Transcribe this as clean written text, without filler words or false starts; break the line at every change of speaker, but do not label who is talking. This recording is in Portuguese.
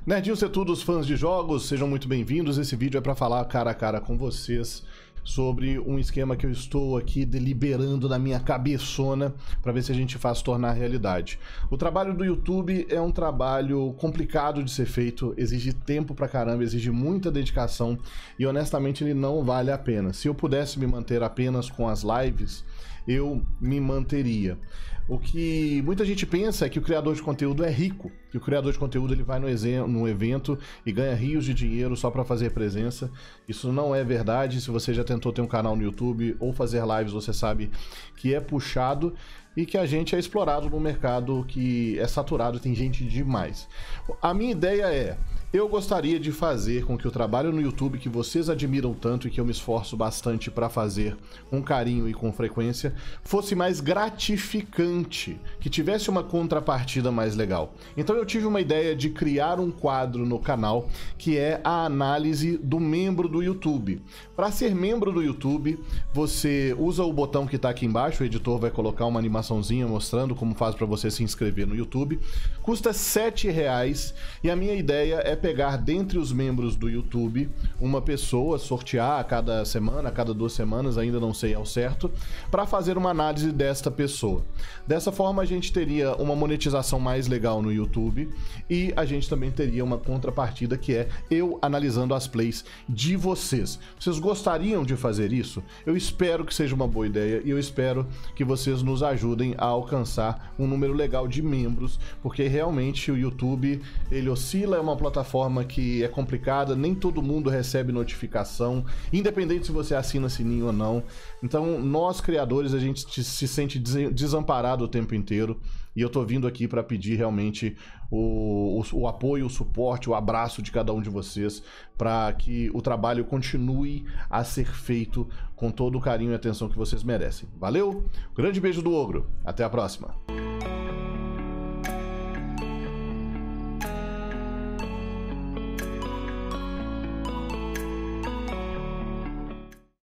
Nerdinhos e todos os fãs de jogos, sejam muito bem-vindos. Esse vídeo é para falar cara a cara com vocês sobre um esquema que eu estou aqui deliberando na minha cabeçona para ver se a gente faz tornar realidade. O trabalho do YouTube é um trabalho complicado de ser feito, exige tempo pra caramba, exige muita dedicação e honestamente ele não vale a pena. Se eu pudesse me manter apenas com as lives, eu me manteria. O que muita gente pensa é que o criador de conteúdo é rico, que o criador de conteúdo ele vai no evento e ganha rios de dinheiro só para fazer presença. Isso não é verdade. Se você já tentou ter um canal no YouTube ou fazer lives, você sabe que é puxado e que a gente é explorado num mercado que é saturado, tem gente demais. A minha ideia é, eu gostaria de fazer com que o trabalho no YouTube que vocês admiram tanto e que eu me esforço bastante para fazer com carinho e com frequência, fosse mais gratificante, que tivesse uma contrapartida mais legal. Então eu tive uma ideia de criar um quadro no canal que é a análise do membro do YouTube. Para ser membro do YouTube, você usa o botão que está aqui embaixo, o editor vai colocar uma animaçãozinha mostrando como faz para você se inscrever no YouTube. Custa R$ 7,00 e a minha ideia é pegar dentre os membros do YouTube uma pessoa, sortear a cada semana, a cada 2 semanas, ainda não sei ao certo, para fazer uma análise desta pessoa. Dessa forma a gente teria uma monetização mais legal no YouTube e a gente também teria uma contrapartida que é eu analisando as plays de vocês. Vocês gostariam de fazer isso? Eu espero que seja uma boa ideia e eu espero que vocês nos ajudem a alcançar um número legal de membros, porque realmente o YouTube ele oscila, é uma plataforma que é complicada, nem todo mundo recebe notificação, independente se você assina sininho ou não. Então nós criadores a gente se sente desamparado o tempo inteiro e eu tô vindo aqui para pedir realmente o apoio, o suporte, o abraço de cada um de vocês para que o trabalho continue a ser feito com todo o carinho e atenção que vocês merecem. Valeu? Grande beijo do Ogro, até a próxima!